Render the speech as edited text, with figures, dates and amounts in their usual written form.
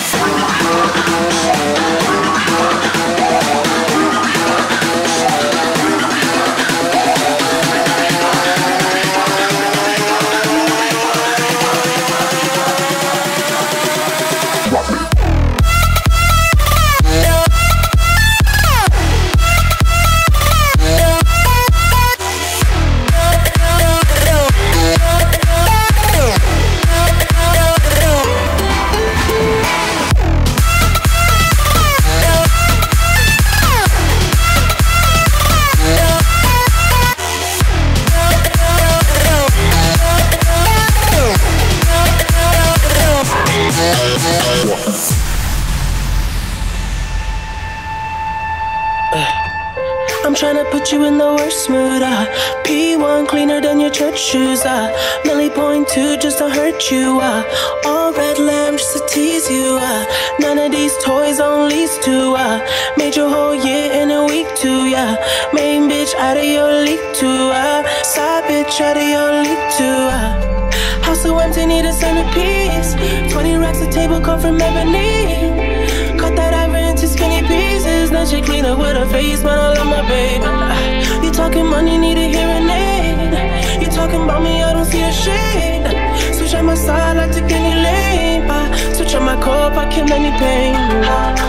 I'm tryna put you in the worst mood, P1 cleaner than your church shoes, Millie point 2 just to hurt you, all red lamb just to tease you, none of these toys on lease to, made your whole year in a week too, yeah. Main bitch out of your league too, side bitch out of your league too, house so empty, need a centerpiece. 20 racks a table come from ebony. Cut that ivory into skinny pieces. Now she clean up with her face, man, I love my baby. You talking money, need a hearing aid. You talking about me, I don't see a shade. Switch on my side, I take any lane. Switch on my cup, I kill any pain.